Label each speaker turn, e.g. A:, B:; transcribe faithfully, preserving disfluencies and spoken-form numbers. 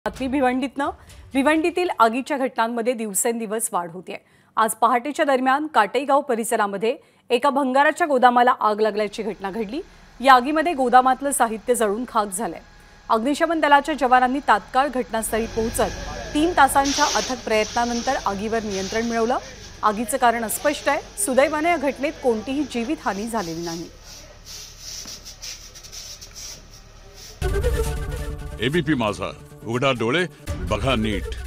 A: बातमी भिवंडीतनं भिवंडीतील आगीच्या घटनांमध्ये दिवसेंदिवस वाढ होते। आज पहाटेच्या दरम्यान काटेगाव परिसरामध्ये एका भंगाराच्या गोदामाला आग लागल्याची घटना घडली। या आगीमध्ये गोदामातलं साहित्य जळून खाक झालंय। अग्निशमन दलाच्या जवानांनी तात्काळ घटनास्थळी पोहोचत तीन तासांच्या अथक प्रयत्नानंतर आगीवर नियंत्रण मिळवलं। आगीचं कारण अस्पष्ट आहे। सुदैवाने या घटनेत कोणतीही जीवितहानी झालेली नाही।
B: एबीपी माझा, उघडा डोळे बघा नीट।